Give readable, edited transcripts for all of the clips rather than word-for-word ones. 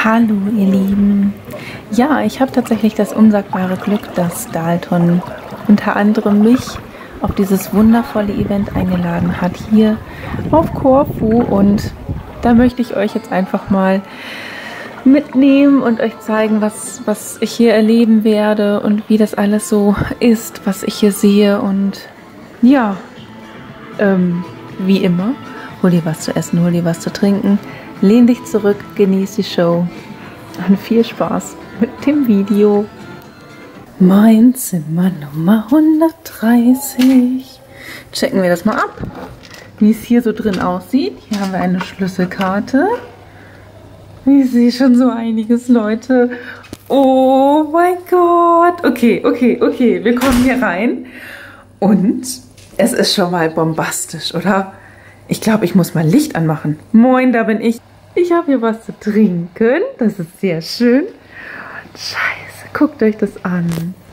Hallo ihr Lieben. Ja, ich habe tatsächlich das unsagbare Glück, dass Dalton unter anderem mich auf dieses wundervolle Event eingeladen hat, hier auf Korfu. Und da möchte ich euch jetzt einfach mal mitnehmen und euch zeigen, was ich hier erleben werde und wie das alles so ist, was ich hier sehe. Und ja, wie immer, hol dir was zu essen, hol dir was zu trinken, lehn dich zurück, genieß die Show und viel Spaß mit dem Video. Mein Zimmer Nummer 130. Checken wir das mal ab, wie es hier so drin aussieht. Hier haben wir eine Schlüsselkarte. Ich sehe schon so einiges, Leute. Oh mein Gott. Okay. Wir kommen hier rein. Und es ist schon mal bombastisch, oder? Ich glaube, ich muss mal Licht anmachen. Moin, da bin ich. Ich habe hier was zu trinken. Das ist sehr schön. Scheiße, guckt euch das an.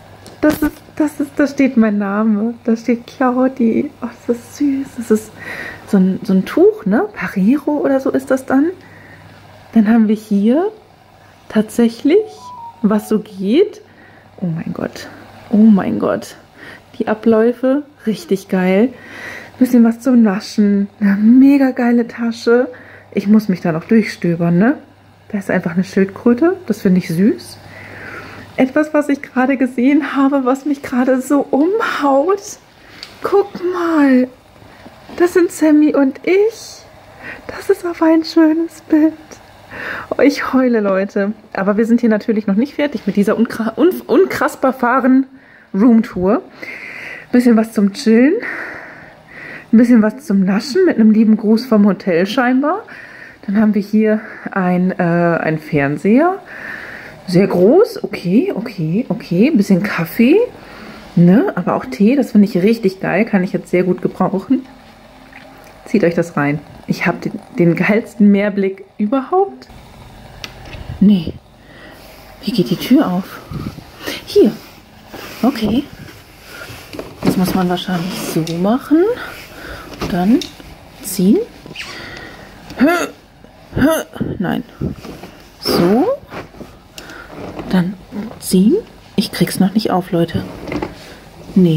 Da steht mein Name. Da steht Claudi. Oh, das ist süß. Das ist so ein Tuch, ne? Parero oder so ist das dann. Dann haben wir hier tatsächlich, was so geht. Oh mein Gott. Oh mein Gott. Die Abläufe, richtig geil. Bisschen was zum Naschen. Eine mega geile Tasche. Ich muss mich da noch durchstöbern, ne? Da ist einfach eine Schildkröte. Das finde ich süß. Etwas, was ich gerade gesehen habe, was mich gerade so umhaut. Guck mal. Das sind Sammy und ich. Das ist aber ein schönes Bild. Oh, ich heule, Leute. Aber wir sind hier natürlich noch nicht fertig mit dieser unkrassbar fahren Roomtour. Bisschen was zum Chillen. Ein bisschen was zum Naschen mit einem lieben Gruß vom Hotel scheinbar. Dann haben wir hier ein Fernseher. Sehr groß. Okay. Ein bisschen Kaffee. Ne? Aber auch Tee. Das finde ich richtig geil. Kann ich jetzt sehr gut gebrauchen. Zieht euch das rein. Ich habe den geilsten Meerblick überhaupt. Nee. Wie geht die Tür auf? Hier. Okay. Das muss man wahrscheinlich so machen. Dann ziehen. Nein. So. Dann ziehen. Ich krieg's noch nicht auf, Leute. Nee.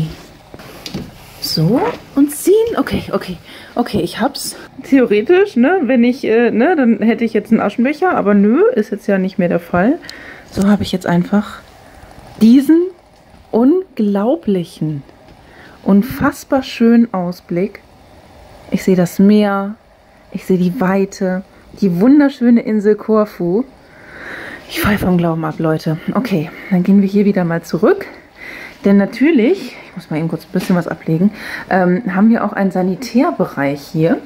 So. Und ziehen. Okay, ich hab's. Theoretisch, ne, wenn ich, dann hätte ich jetzt einen Aschenbecher, aber nö, ist jetzt ja nicht mehr der Fall. So habe ich jetzt einfach diesen unglaublichen, unfassbar schönen Ausblick. Ich sehe das Meer, ich sehe die Weite, die wunderschöne Insel Korfu. Ich falle vom Glauben ab, Leute. Okay, dann gehen wir hier wieder mal zurück. Denn natürlich, ich muss mal eben kurz ein bisschen was ablegen, haben wir auch einen Sanitärbereich hier.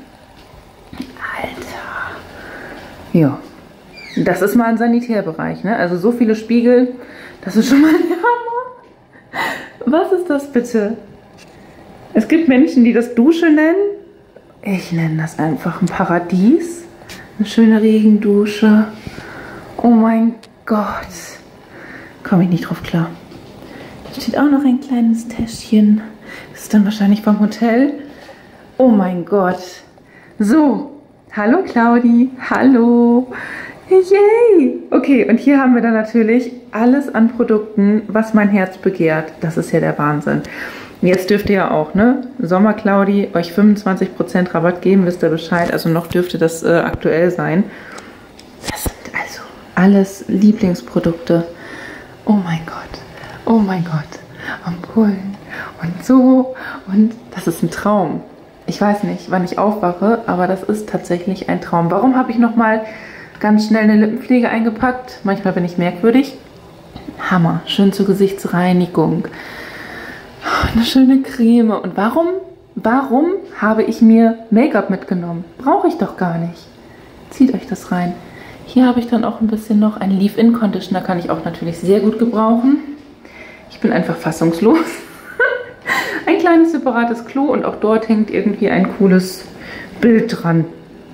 Alter. Ja, das ist mal ein Sanitärbereich, ne? Also so viele Spiegel, das ist schon mal der Hammer. Was ist das bitte? Es gibt Menschen, die das Dusche nennen. Ich nenne das einfach ein Paradies. Eine schöne Regendusche. Oh mein Gott. Komme ich nicht drauf klar. Da steht auch noch ein kleines Täschchen. Das ist dann wahrscheinlich vom Hotel. Oh mein Gott. So. Hallo Claudi. Hallo. Yay. Okay, und hier haben wir dann natürlich alles an Produkten, was mein Herz begehrt. Das ist ja der Wahnsinn. Jetzt dürft ihr ja auch, ne? Sommer Claudi, euch 25% Rabatt geben, wisst ihr Bescheid. Also noch dürfte das aktuell sein. Das sind also alles Lieblingsprodukte. Oh mein Gott. Oh mein Gott, Ampullen und so, und das ist ein Traum. Ich weiß nicht, wann ich aufwache, aber das ist tatsächlich ein Traum. Warum habe ich nochmal ganz schnell eine Lippenpflege eingepackt? Manchmal bin ich merkwürdig. Hammer, schön zur Gesichtsreinigung. Eine schöne Creme. Und warum habe ich mir Make-up mitgenommen? Brauche ich doch gar nicht. Zieht euch das rein. Hier habe ich dann auch ein bisschen noch einen Leave-In-Conditioner, kann ich auch natürlich sehr gut gebrauchen. Ich bin einfach fassungslos. Ein kleines separates Klo und auch dort hängt irgendwie ein cooles Bild dran.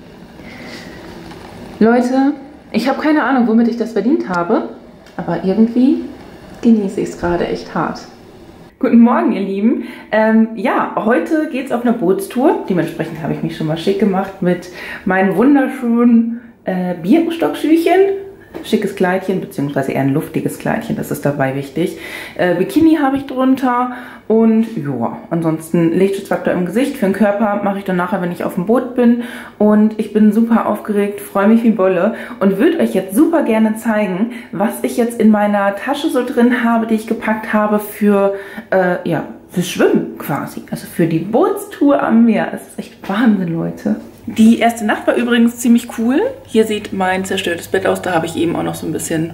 Leute, ich habe keine Ahnung, womit ich das verdient habe, aber irgendwie genieße ich es gerade echt hart. Guten Morgen, ihr Lieben. Ja, heute geht es auf eine Bootstour. Dementsprechend habe ich mich schon mal schick gemacht mit meinen wunderschönen Birkenstockschüchen. schickes Kleidchen, beziehungsweise eher ein luftiges Kleidchen, das ist dabei wichtig. Bikini habe ich drunter und ja, ansonsten Lichtschutzfaktor im Gesicht. Für den Körper mache ich dann nachher, wenn ich auf dem Boot bin. Und ich bin super aufgeregt, freue mich wie Bolle und würde euch jetzt super gerne zeigen, was ich jetzt in meiner Tasche so drin habe, die ich gepackt habe für, ja, fürs Schwimmen quasi. Also für die Bootstour am Meer. Es ist echt Wahnsinn, Leute. Die erste Nacht war übrigens ziemlich cool. Hier sieht mein zerstörtes Bett aus. Da habe ich eben auch noch so ein bisschen,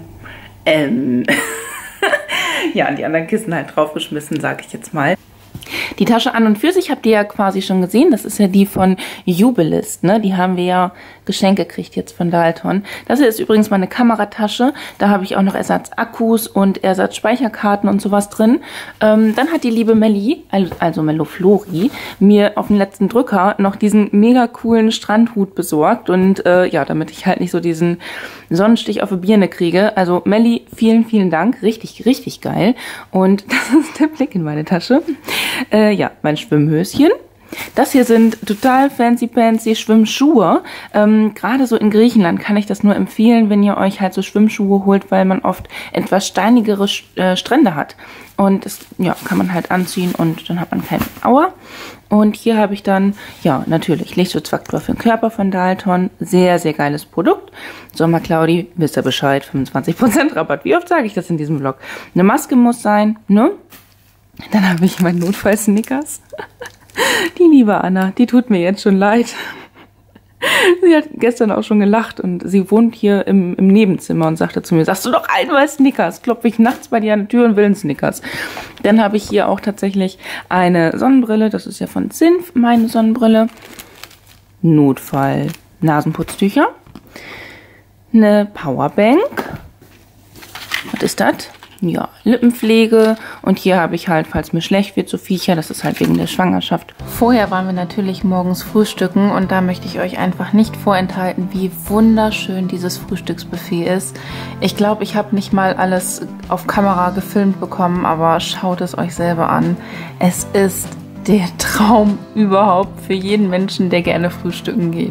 ja, die anderen Kissen halt draufgeschmissen, sage ich jetzt mal. Die Tasche an und für sich habt ihr ja quasi schon gesehen. Das ist ja die von Jubilist, ne? Die haben wir ja geschenkt gekriegt jetzt von Dalton. Das hier ist übrigens meine Kameratasche. Da habe ich auch noch Ersatzakkus und Ersatzspeicherkarten und sowas drin. Dann hat die liebe Melli, also Melloflori, mir auf den letzten Drücker noch diesen mega coolen Strandhut besorgt. Und ja, damit ich halt nicht so diesen Sonnenstich auf die Birne kriege. Also Melli, vielen, vielen Dank. Richtig, richtig geil. Und das ist der Blick in meine Tasche. Ja, mein Schwimmhöschen. Das hier sind total fancy Schwimmschuhe. Gerade so in Griechenland kann ich das nur empfehlen, wenn ihr euch halt so Schwimmschuhe holt, weil man oft etwas steinigere Strände hat. Und das, ja, kann man halt anziehen und dann hat man keinen Aua. Und hier habe ich dann, ja, natürlich Lichtschutzfaktor für den Körper von Dalton. Sehr, sehr geiles Produkt. Sommer Claudi, wisst ihr Bescheid, 25% Rabatt. Wie oft sage ich das in diesem Vlog? Eine Maske muss sein, ne? Dann habe ich meinen Notfall-Snickers. Die liebe Anna, die tut mir jetzt schon leid. Sie hat gestern auch schon gelacht und sie wohnt hier im Nebenzimmer und sagte zu mir, sagst du doch einmal Snickers, klopfe ich nachts bei dir an die Tür und will einen Snickers. Dann habe ich hier auch tatsächlich eine Sonnenbrille, das ist ja von Zinf, meine Sonnenbrille. Notfall Nasenputztücher. Eine Powerbank. Was ist das? Ja, Lippenpflege und hier habe ich halt, falls mir schlecht wird, so Viecher, das ist halt wegen der Schwangerschaft. Vorher waren wir natürlich morgens frühstücken und da möchte ich euch einfach nicht vorenthalten, wie wunderschön dieses Frühstücksbuffet ist. Ich glaube, ich habe nicht mal alles auf Kamera gefilmt bekommen, aber schaut es euch selber an. Es ist der Traum überhaupt für jeden Menschen, der gerne frühstücken geht.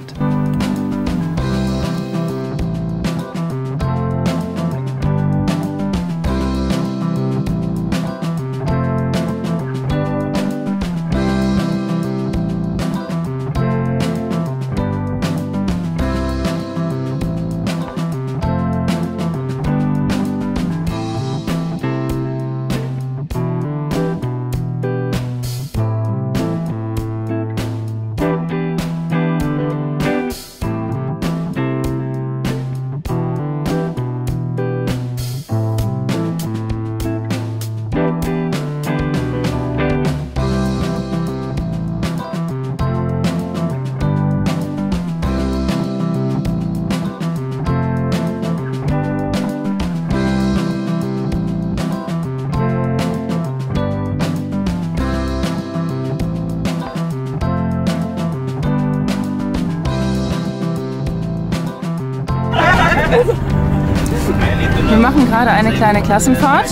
Wir machen gerade eine kleine Klassenfahrt.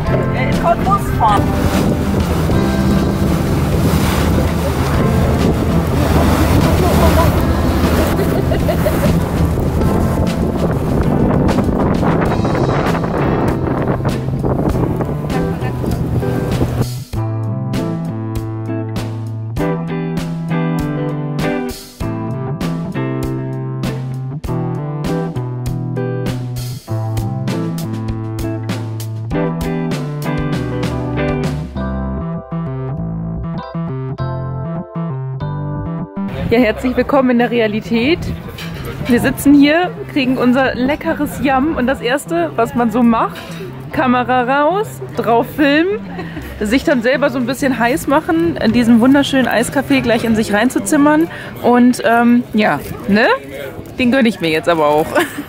Ja, herzlich willkommen in der Realität. Wir sitzen hier, kriegen unser leckeres Yum und das erste, was man so macht, Kamera raus, drauf filmen, sich dann selber so ein bisschen heiß machen, in diesem wunderschönen Eiskaffee gleich in sich reinzuzimmern und ja, ne? Den gönne ich mir jetzt aber auch.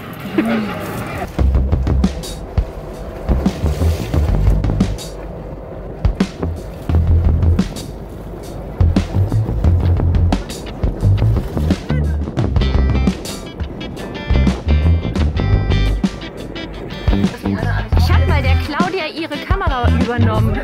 Ich habe mal der Claudia ihre Kamera übernommen.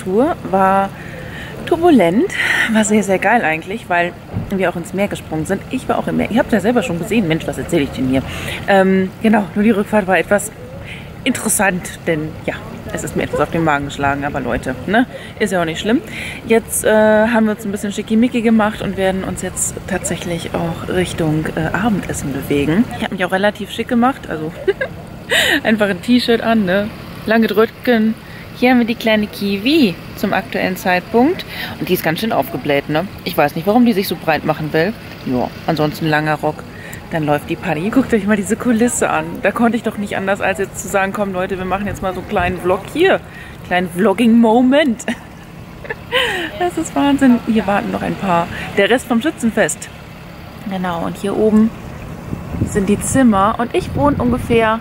Tour war turbulent, war sehr, sehr geil eigentlich, weil wir auch ins Meer gesprungen sind. Ich war auch im Meer. Ihr habt es ja selber schon gesehen. Mensch, was erzähle ich denn hier? Genau, nur die Rückfahrt war etwas interessant, denn ja, es ist mir etwas auf den Magen geschlagen, aber Leute, ne, ist ja auch nicht schlimm. Jetzt haben wir uns ein bisschen schickimicki gemacht und werden uns jetzt tatsächlich auch Richtung Abendessen bewegen. Ich habe mich auch relativ schick gemacht, also einfach ein T-Shirt an, ne, lange Röcken. Hier haben wir die kleine Kiwi zum aktuellen Zeitpunkt und die ist ganz schön aufgebläht, ne. Ich weiß nicht, warum die sich so breit machen will. Ja, ansonsten langer Rock. Dann läuft die Party. Guckt euch mal diese Kulisse an. Da konnte ich doch nicht anders, als jetzt zu sagen, komm Leute, wir machen jetzt mal so einen kleinen Vlog hier. Kleinen Vlogging-Moment. Das ist Wahnsinn. Hier warten noch ein paar. Der Rest vom Schützenfest. Genau, und hier oben sind die Zimmer. Und ich wohne ungefähr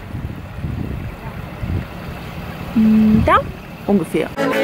da. Ungefähr.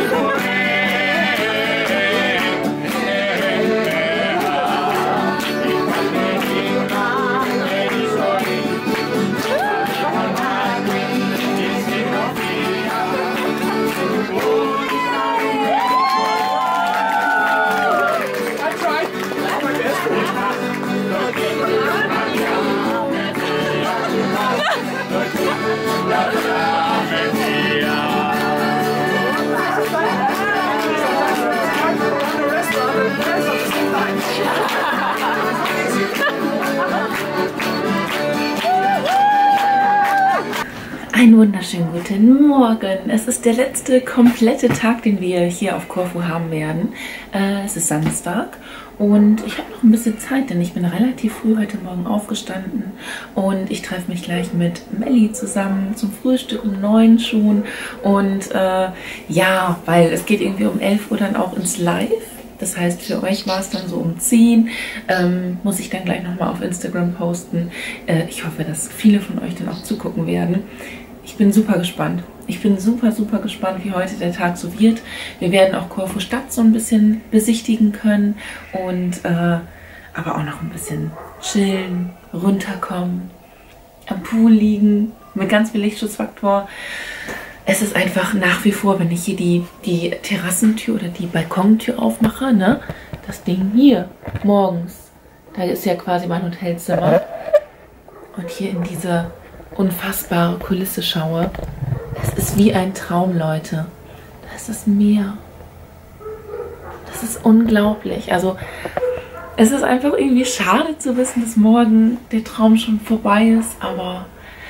Einen wunderschönen guten Morgen. Es ist der letzte komplette Tag, den wir hier auf Korfu haben werden. Es ist Samstag und ich habe noch ein bisschen Zeit, denn ich bin relativ früh heute Morgen aufgestanden und ich treffe mich gleich mit Melli zusammen zum Frühstück um 9 schon. Und ja, weil es geht irgendwie um 11 Uhr dann auch ins Live. Das heißt, für euch war es dann so um 10. Muss ich dann gleich nochmal auf Instagram posten. Ich hoffe, dass viele von euch dann auch zugucken werden. Ich bin super gespannt. Ich bin super, super gespannt, wie heute der Tag so wird. Wir werden auch Korfu Stadt so ein bisschen besichtigen können und aber auch noch ein bisschen chillen, runterkommen, am Pool liegen mit ganz viel Lichtschutzfaktor. Es ist einfach nach wie vor, wenn ich hier die Terrassentür oder die Balkontür aufmache, ne, das Ding hier morgens, da ist ja quasi mein Hotelzimmer und hier in diese unfassbare Kulisse schaue. Es ist wie ein Traum, Leute. Das ist Meer. Das ist unglaublich. Also es ist einfach irgendwie schade zu wissen, dass morgen der Traum schon vorbei ist, aber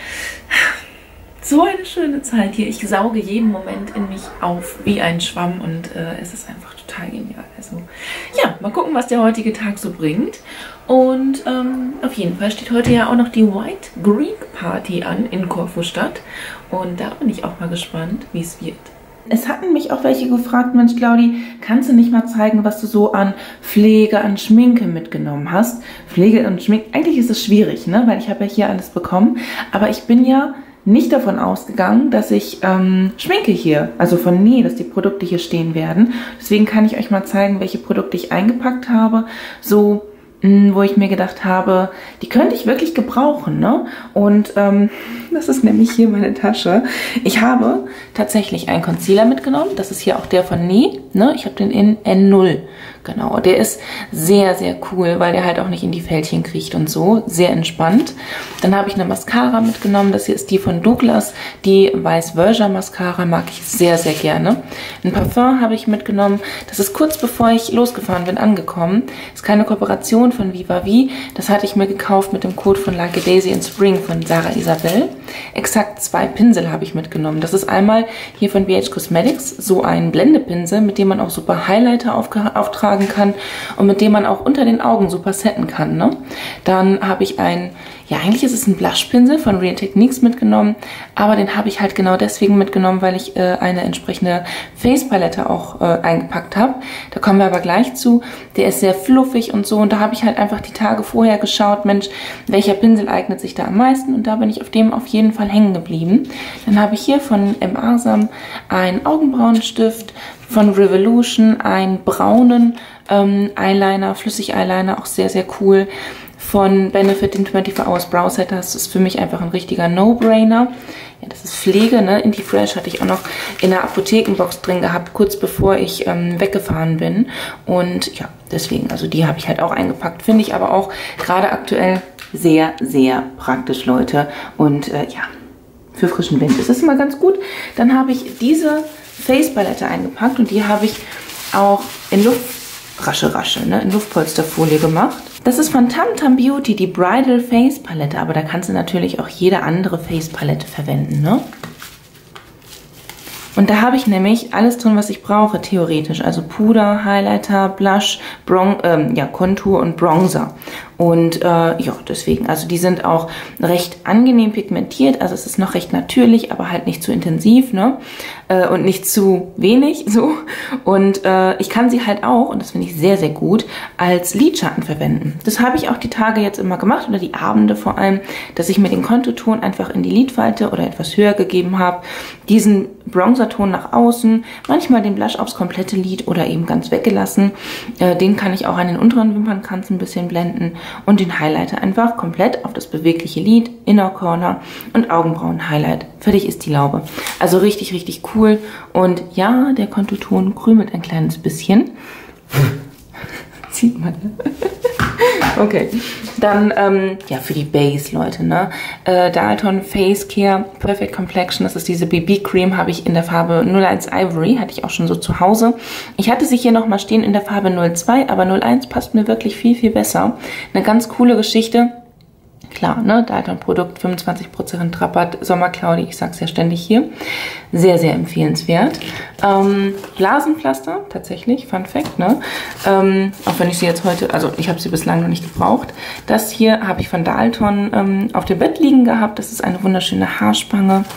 so eine schöne Zeit hier. Ich sauge jeden Moment in mich auf wie ein Schwamm und es ist einfach total genial. Also ja, mal gucken, was der heutige Tag so bringt. Und auf jeden Fall steht heute ja auch noch die White Greek Party an in Korfu Stadt. Und da bin ich auch mal gespannt, wie es wird. Es hatten mich auch welche gefragt, Mensch Claudi, kannst du nicht mal zeigen, was du so an Pflege, an Schminke mitgenommen hast? Pflege und Schminke, eigentlich ist es schwierig, ne? Weil ich habe ja hier alles bekommen. Aber ich bin ja nicht davon ausgegangen, dass ich Schminke hier, also von Nee, dass die Produkte hier stehen werden. Deswegen kann ich euch mal zeigen, welche Produkte ich eingepackt habe. So, wo ich mir gedacht habe, die könnte ich wirklich gebrauchen, ne? Und das ist nämlich hier meine Tasche. Ich habe tatsächlich einen Concealer mitgenommen. Das ist hier auch der von Nee, ne? Ich habe den in N0. Genau, der ist sehr, sehr cool, weil der halt auch nicht in die Fältchen kriecht und so. Sehr entspannt. Dann habe ich eine Mascara mitgenommen. Das hier ist die von Douglas. Die Vice Versa Mascara mag ich sehr, sehr gerne. Ein Parfum habe ich mitgenommen. Das ist kurz bevor ich losgefahren bin angekommen. Ist keine Kooperation von Viva Vie. Das hatte ich mir gekauft mit dem Code von Like a Daisy in Spring von Sarah Isabel. Exakt 2 Pinsel habe ich mitgenommen. Das ist einmal hier von BH Cosmetics so ein Blendepinsel, mit dem man auch super Highlighter auftragen kann und mit dem man auch unter den Augen super setten kann, ne? Dann habe ich einen, ja eigentlich ist es ein Blushpinsel von Real Techniques mitgenommen, aber den habe ich halt genau deswegen mitgenommen, weil ich eine entsprechende Face-Palette auch eingepackt habe. Da kommen wir aber gleich zu. Der ist sehr fluffig und so und da habe ich halt einfach die Tage vorher geschaut, Mensch, welcher Pinsel eignet sich da am meisten und da bin ich auf dem auf jeden Fall hängen geblieben. Dann habe ich hier von M. Asam einen Augenbrauenstift, von Revolution einen braunen Eyeliner, Flüssig-Eyeliner, auch sehr, sehr cool. von Benefit, den 24 Hours Brow Setter. Das ist für mich einfach ein richtiger No-Brainer. Ja, das ist Pflege, ne? Indie Fresh hatte ich auch noch in der Apothekenbox drin gehabt, kurz bevor ich weggefahren bin. Und ja, deswegen, also die habe ich halt auch eingepackt. Finde ich aber auch gerade aktuell sehr, sehr praktisch, Leute. Und ja, für frischen Wind ist das immer ganz gut. Dann habe ich diese Face-Palette eingepackt und die habe ich auch in Rasche, ne? In Luftpolsterfolie gemacht. Das ist von Tam Tam Beauty, die Bridal Face Palette, aber da kannst du natürlich auch jede andere Face Palette verwenden, ne? Und da habe ich nämlich alles drin, was ich brauche, theoretisch. Also Puder, Highlighter, Blush, Kontur und Bronzer. Und ja, deswegen, also die sind auch recht angenehm pigmentiert. Also es ist noch recht natürlich, aber halt nicht zu intensiv, ne? Und nicht zu wenig, so. Und ich kann sie halt auch, und das finde ich sehr, sehr gut, als Lidschatten verwenden. Das habe ich auch die Tage jetzt immer gemacht, oder die Abende vor allem, dass ich mir den Konturton einfach in die Lidfalte oder etwas höher gegeben habe. Diesen Bronzerton nach außen, manchmal den Blush aufs komplette Lid oder eben ganz weggelassen. Den kann ich auch an den unteren Wimpernkranz ein bisschen blenden und den Highlighter einfach komplett auf das bewegliche Lid, Inner Corner und Augenbrauen-Highlight. Fertig ist die Laube. Also richtig, richtig cool. Und ja, der Konturton krümelt ein kleines bisschen. Sieht man, ne? Okay, dann, ja, für die Base, Leute, ne? Dalton Face Care Perfect Complexion, das ist diese BB-Cream, habe ich in der Farbe 01 Ivory, hatte ich auch schon so zu Hause. Ich hatte sie hier nochmal stehen in der Farbe 02, aber 01 passt mir wirklich viel, viel besser. Eine ganz coole Geschichte. Klar, ne, Dalton-Produkt, 25% Rabatt, Sommercloudy, ich sag's ja ständig hier. Sehr, sehr empfehlenswert. Blasenpflaster, tatsächlich, Fun Fact, ne? Auch wenn ich sie jetzt heute, also ich habe sie bislang noch nicht gebraucht. Das hier habe ich von Dalton auf dem Bett liegen gehabt. Das ist eine wunderschöne Haarspange.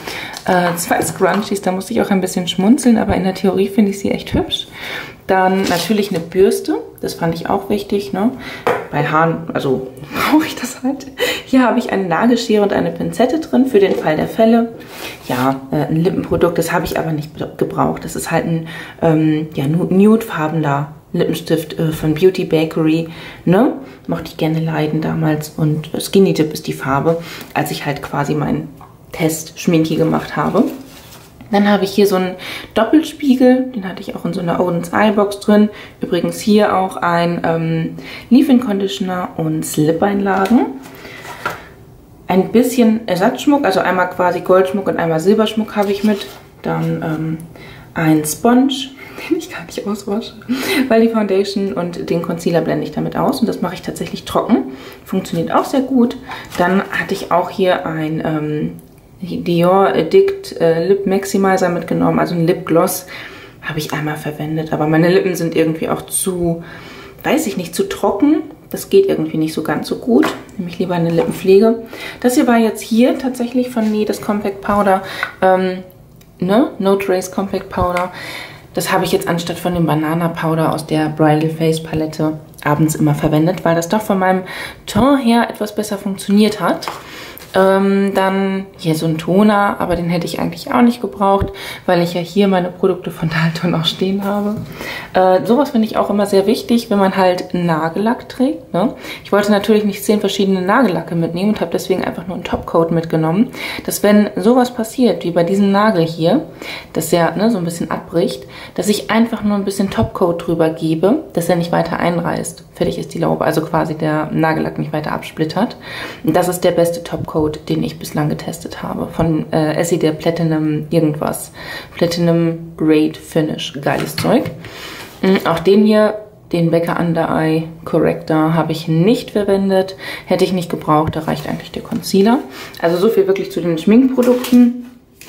2 Scrunchies, da musste ich auch ein bisschen schmunzeln, aber in der Theorie finde ich sie echt hübsch. Dann natürlich eine Bürste, das fand ich auch wichtig, ne? Bei Haaren, also brauche ich das halt. Hier habe ich eine Nagelschere und eine Pinzette drin für den Fall der Fälle. Ja, ein Lippenprodukt, das habe ich aber nicht gebraucht. Das ist halt ein ja, nudefarbener Lippenstift von Beauty Bakery, ne? Mochte ich gerne leiden damals und Skinny Dip ist die Farbe, als ich halt quasi meinen Test-Schminki gemacht habe. Dann habe ich hier so einen Doppelspiegel, den hatte ich auch in so einer Oden's Eye Box drin. Übrigens hier auch ein Leave-In Conditioner und Slip-Einlagen. Ein bisschen Ersatzschmuck, also einmal quasi Goldschmuck und einmal Silberschmuck habe ich mit. Dann ein Sponge, den ich gar nicht auswasche, weil die Foundation und den Concealer blende ich damit aus. Und das mache ich tatsächlich trocken. Funktioniert auch sehr gut. Dann hatte ich auch hier ein Dior Addict Lip Maximizer mitgenommen, also ein Lipgloss habe ich einmal verwendet, aber meine Lippen sind irgendwie auch zu, weiß ich nicht, zu trocken. Das geht irgendwie nicht so ganz so gut. Nehme ich lieber eine Lippenpflege. Das hier war jetzt hier tatsächlich von Nee, das Compact Powder, ne? No Trace Compact Powder. Das habe ich jetzt anstatt von dem Banana Powder aus der Bridal Face Palette abends immer verwendet, weil das doch von meinem Ton her etwas besser funktioniert hat. Dann hier so ein Toner, aber den hätte ich eigentlich auch nicht gebraucht, weil ich ja hier meine Produkte von Dalton auch stehen habe. Sowas finde ich auch immer sehr wichtig, wenn man halt Nagellack trägt, ne? Ich wollte natürlich nicht 10 verschiedene Nagellacke mitnehmen und habe deswegen einfach nur einen Topcoat mitgenommen, dass wenn sowas passiert, wie bei diesem Nagel hier, dass der, ne, so ein bisschen abbricht, dass ich einfach nur ein bisschen Topcoat drüber gebe, dass er nicht weiter einreißt. Fertig ist die Laube, also quasi der Nagellack nicht weiter absplittert. Und das ist der beste Topcoat, den ich bislang getestet habe. Von Essie, der Platinum irgendwas. Platinum Great Finish. Geiles Zeug. Auch den hier, den Becca Under Eye Corrector, habe ich nicht verwendet. Hätte ich nicht gebraucht, da reicht eigentlich der Concealer. Also so viel wirklich zu den Schminkprodukten.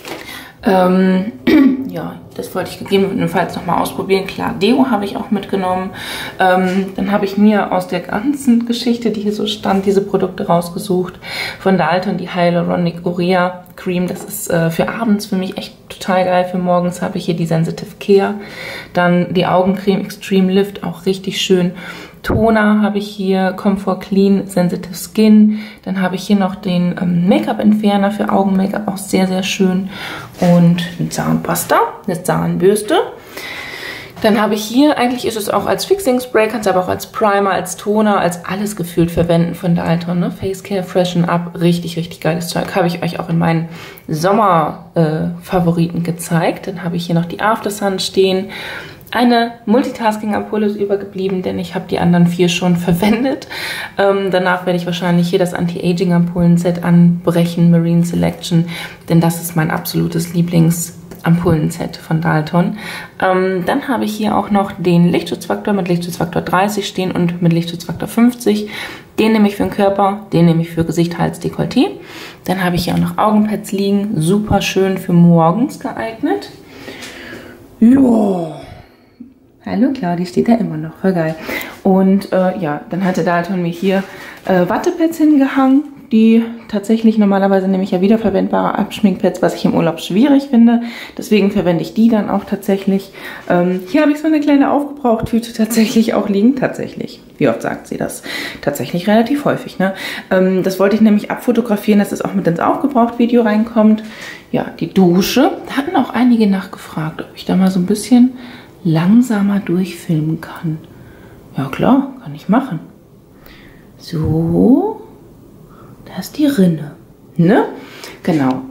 Ja, das wollte ich gegebenenfalls nochmal ausprobieren. Klar, Deo habe ich auch mitgenommen. Dann habe ich mir aus der ganzen Geschichte, die hier so stand, diese Produkte rausgesucht. Von Dalton die Hyaluronic Urea Cream. Das ist für abends für mich echt total geil. Für morgens habe ich hier die Sensitive Care. Dann die Augencreme Extreme Lift, auch richtig schön. Toner habe ich hier, Comfort Clean Sensitive Skin. Dann habe ich hier noch den Make-up-Entferner für Augen-Make-up, auch sehr, sehr schön. Und eine Zahnpasta, eine Zahnbürste. Dann habe ich hier, eigentlich ist es auch als Fixing Spray, kannst du aber auch als Primer, als Toner, als alles gefühlt verwenden von Dalton. Ne? Face Care, Freshen Up, richtig, richtig geiles Zeug. Habe ich euch auch in meinen Sommer-Favoriten gezeigt. Dann habe ich hier noch die After Sun stehen. Eine Multitasking-Ampulle ist übergeblieben, denn ich habe die anderen 4 schon verwendet. Danach werde ich wahrscheinlich hier das Anti-Aging-Ampullen-Set anbrechen, Marine Selection, denn das ist mein absolutes Lieblings-Ampullen-Set von Dalton. Dann habe ich hier auch noch den Lichtschutzfaktor mit Lichtschutzfaktor 30 stehen und mit Lichtschutzfaktor 50. Den nehme ich für den Körper, den nehme ich für Gesicht, Hals, Dekolleté. Dann habe ich hier auch noch Augenpads liegen, super schön für morgens geeignet. Jo. Hallo Claudi, steht da immer noch, voll geil. Und ja, dann hatte Dalton mir hier Wattepads hingehangen, die tatsächlich normalerweise nehme ich ja wiederverwendbare Abschminkpads, was ich im Urlaub schwierig finde. Deswegen verwende ich die dann auch tatsächlich. Hier habe ich so eine kleine Aufgebrauchtüte tatsächlich auch liegen. Tatsächlich. Wie oft sagt sie das? Tatsächlich relativ häufig. Ne? Das wollte ich nämlich abfotografieren, dass es auch mit ins Aufgebraucht-Video reinkommt. Ja, die Dusche. Da hatten auch einige nachgefragt, ob ich da mal so ein bisschen langsamer durchfilmen kann. Ja klar, kann ich machen. So, da ist die Rinne. Ne? Genau.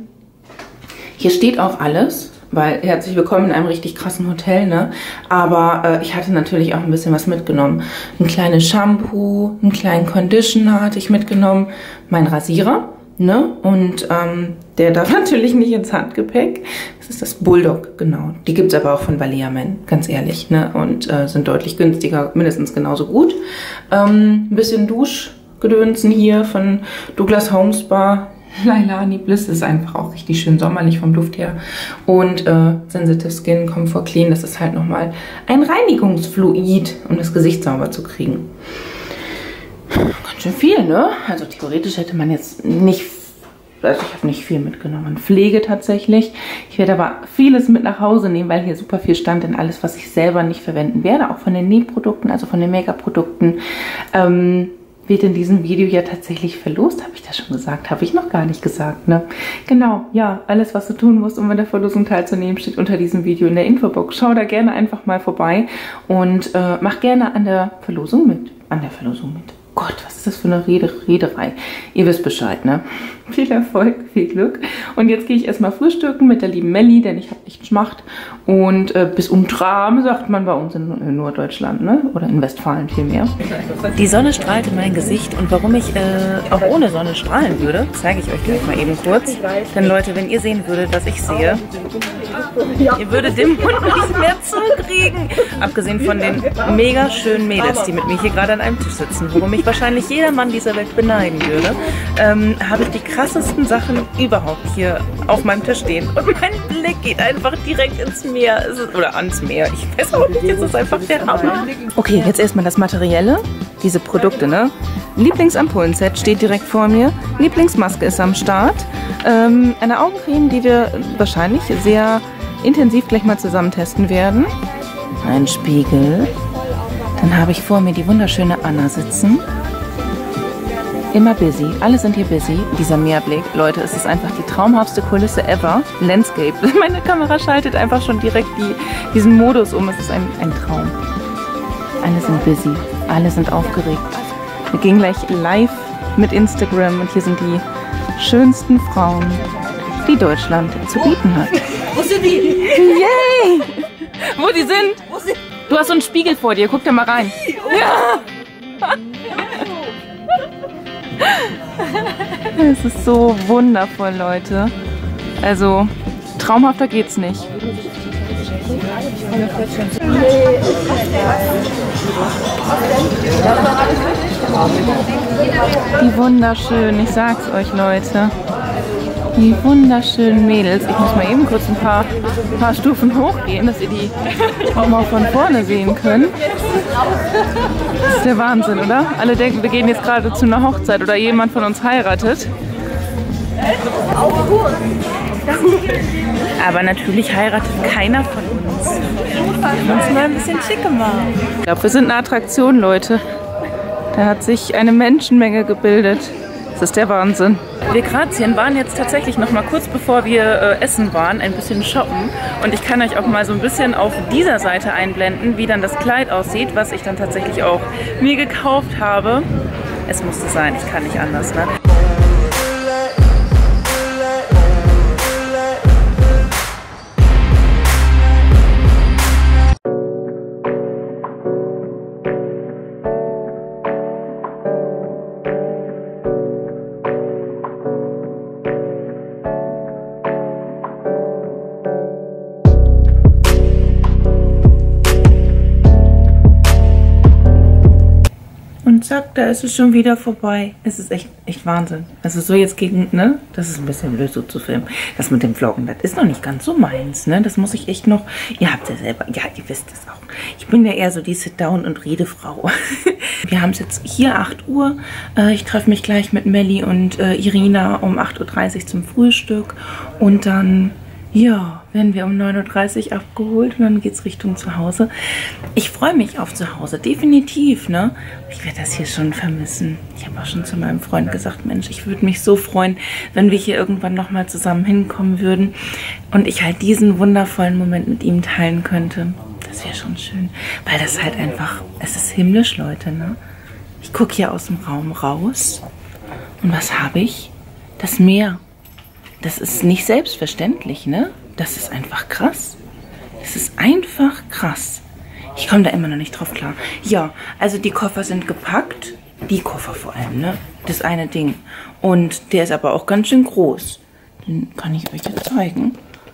Hier steht auch alles, weil herzlich willkommen in einem richtig krassen Hotel, ne? Aber ich hatte natürlich auch ein bisschen was mitgenommen. Ein kleines Shampoo, einen kleinen Conditioner hatte ich mitgenommen, mein Rasierer. Ne? Und der darf natürlich nicht ins Handgepäck. Das ist das Bulldog, genau. Die gibt es aber auch von Balea Men, ganz ehrlich. Ne? Und sind deutlich günstiger, mindestens genauso gut. Ein bisschen Duschgedönsen hier von Douglas Home Spa. Lailani Bliss ist einfach auch richtig schön sommerlich vom Duft her. Und Sensitive Skin Comfort Clean, das ist halt nochmal ein Reinigungsfluid, um das Gesicht sauber zu kriegen. Ganz schön viel, ne? Also theoretisch hätte man jetzt nicht, also ich habe nicht viel mitgenommen. Pflege tatsächlich. Ich werde aber vieles mit nach Hause nehmen, weil hier super viel stand in alles, was ich selber nicht verwenden werde. Auch von den Nähprodukten, also von den Make-up-Produkten, wird in diesem Video ja tatsächlich verlost. Habe ich das schon gesagt? Habe ich noch gar nicht gesagt, ne? Genau, ja, alles, was du tun musst, um an der Verlosung teilzunehmen, steht unter diesem Video in der Infobox. Schau da gerne einfach mal vorbei und mach gerne an der Verlosung mit. Gott, was ist das für eine Rederei? Ihr wisst Bescheid, ne? Viel Erfolg, viel Glück. Und jetzt gehe ich erstmal frühstücken mit der lieben Melli, denn ich habe echt Schmacht. Und bis um Tram sagt man bei uns in Norddeutschland, ne? Oder in Westfalen vielmehr. Die Sonne strahlt in mein Gesicht und warum ich auch ohne Sonne strahlen würde, zeige ich euch gleich mal eben kurz. Denn Leute, wenn ihr sehen würdet, was ich sehe, ihr würdet den Mund nicht mehr zukriegen. Abgesehen von den mega schönen Mädels, die mit mir hier gerade an einem Tisch sitzen, worum mich wahrscheinlich jeder Mann dieser Welt beneiden würde, habe ich die krassesten Sachen überhaupt hier auf meinem Tisch stehen. Und mein Blick geht einfach direkt ins Meer. Oder ans Meer. Ich weiß auch nicht, es ist einfach der Hammer. Okay, jetzt erstmal das Materielle. Diese Produkte, ne? Lieblingsampullenset steht direkt vor mir. Lieblingsmaske ist am Start. Eine Augencreme, die wir wahrscheinlich sehr intensiv gleich mal zusammen testen werden. Ein Spiegel. Dann habe ich vor mir die wunderschöne Anna sitzen. Immer busy. Alle sind hier busy. Dieser Meerblick, Leute, es ist einfach die traumhaftste Kulisse ever. Landscape. Meine Kamera schaltet einfach schon direkt diesen Modus um. Es ist ein Traum. Alle sind busy. Alle sind aufgeregt. Wir gehen gleich live mit Instagram und hier sind die schönsten Frauen, die Deutschland zu bieten hat. Wo sind die? Yay! Wo die sind? Du hast so einen Spiegel vor dir. Guck da mal rein. Ja! Es ist so wundervoll, Leute. Also, traumhafter geht's nicht. Wie wunderschön, ich sag's euch, Leute. Die wunderschönen Mädels. Ich muss mal eben kurz ein paar Stufen hochgehen, dass ihr die auch mal von vorne sehen könnt. Das ist der Wahnsinn, oder? Alle denken, wir gehen jetzt gerade zu einer Hochzeit oder jemand von uns heiratet. Aber natürlich heiratet keiner von uns. Wir haben uns mal ein bisschen schick gemacht. Ich glaube, wir sind eine Attraktion, Leute. Da hat sich eine Menschenmenge gebildet. Das ist der Wahnsinn. Wir Grazien waren jetzt tatsächlich noch mal kurz bevor wir essen waren, ein bisschen shoppen. Und ich kann euch auch mal so ein bisschen auf dieser Seite einblenden, wie dann das Kleid aussieht, was ich dann tatsächlich auch mir gekauft habe. Es musste sein, ich kann nicht anders, ne? Und zack, da ist es schon wieder vorbei. Es ist echt Wahnsinn. Also so jetzt gegen, ne? Das ist ein bisschen blöd so zu filmen. Das mit dem Vloggen, das ist noch nicht ganz so meins, ne? Das muss ich echt noch, ihr habt ja selber, ja, ihr wisst es auch. Ich bin ja eher so die Sit-Down- und Redefrau. Wir haben es jetzt hier 8 Uhr. Ich treffe mich gleich mit Melli und Irina um 8:30 Uhr zum Frühstück. Und dann, ja, werden wir um 9:30 Uhr abgeholt und dann geht es Richtung zu Hause. Ich freue mich auf zu Hause, definitiv, ne? Ich werde das hier schon vermissen. Ich habe auch schon zu meinem Freund gesagt, Mensch, ich würde mich so freuen, wenn wir hier irgendwann nochmal zusammen hinkommen würden und ich halt diesen wundervollen Moment mit ihm teilen könnte. Das wäre schon schön, weil das halt einfach, es ist himmlisch, Leute, ne? Ich gucke hier aus dem Raum raus und was habe ich? Das Meer. Das ist nicht selbstverständlich, ne? Das ist einfach krass. Das ist einfach krass. Ich komme da immer noch nicht drauf klar. Ja, also die Koffer sind gepackt. Die Koffer vor allem, ne? Das eine Ding. Und der ist aber auch ganz schön groß. Den kann ich euch jetzt zeigen.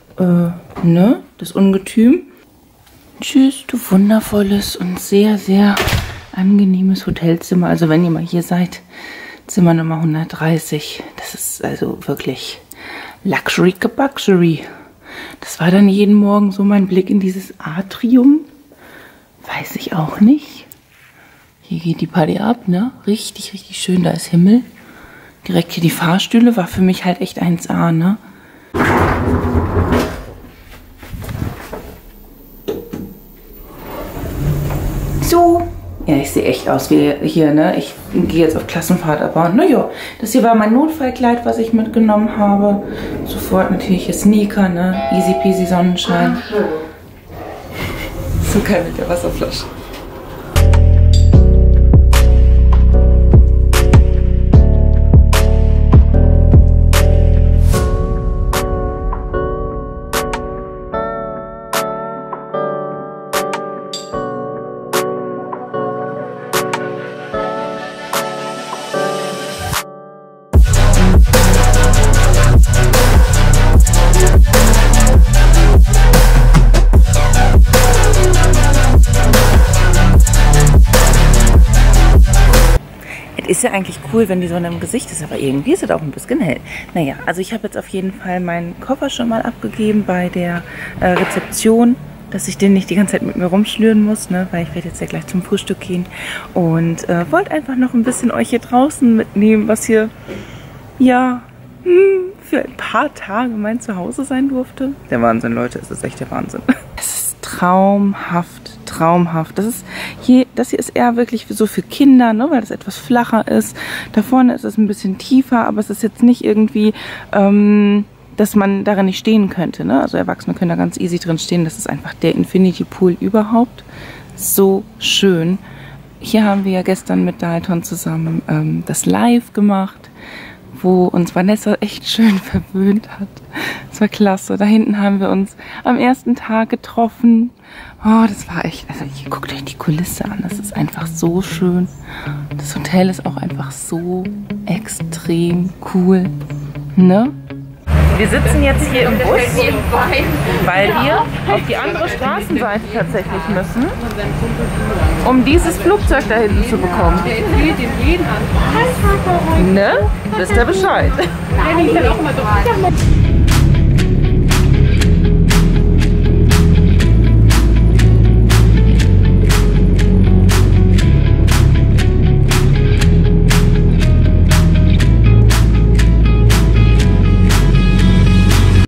Ne? Das Ungetüm. Tschüss, du wundervolles und sehr, sehr angenehmes Hotelzimmer. Also wenn ihr mal hier seid, Zimmer Nummer 130. Das ist also wirklich Luxury Kabuxury. Das war dann jeden Morgen so mein Blick in dieses Atrium. Weiß ich auch nicht. Hier geht die Party ab, ne? Richtig, richtig schön. Da ist Himmel. Direkt hier die Fahrstühle. War für mich halt echt 1A, ne? So. Ja, ich sehe echt aus wie hier, ne? Ich gehe jetzt auf Klassenfahrt, aber naja, das hier war mein Notfallkleid, was ich mitgenommen habe. Sofort natürlich hier Sneaker, ne? Easy peasy Sonnenschein. So geil mit der Wasserflasche. Ist ja eigentlich cool, wenn die Sonne im Gesicht ist, aber irgendwie ist es auch ein bisschen hell. Naja, also ich habe jetzt auf jeden Fall meinen Koffer schon mal abgegeben bei der Rezeption, dass ich den nicht die ganze Zeit mit mir rumschnüren muss, ne, weil ich werde jetzt ja gleich zum Frühstück gehen und wollte einfach noch ein bisschen euch hier draußen mitnehmen, was hier, ja, für ein paar Tage mein Zuhause sein durfte. Der Wahnsinn, Leute, es ist echt der Wahnsinn. Es ist traumhaft, traumhaft. Das hier ist eher wirklich so für Kinder, ne, weil das etwas flacher ist. Da vorne ist es ein bisschen tiefer, aber es ist jetzt nicht irgendwie, dass man darin nicht stehen könnte, ne? Also Erwachsene können da ganz easy drin stehen. Das ist einfach der Infinity Pool überhaupt. So schön. Hier haben wir ja gestern mit Dalton zusammen das Live gemacht, wo uns Vanessa echt schön verwöhnt hat. Das war klasse. Da hinten haben wir uns am ersten Tag getroffen. Oh, das war echt, also hier, guckt euch die Kulisse an. Das ist einfach so schön. Das Hotel ist auch einfach so extrem cool, ne? Wir sitzen jetzt hier im Bus, weil wir auf die andere Straßenseite tatsächlich müssen, um dieses Flugzeug da hinten zu bekommen. Ne? Wisst ihr Bescheid?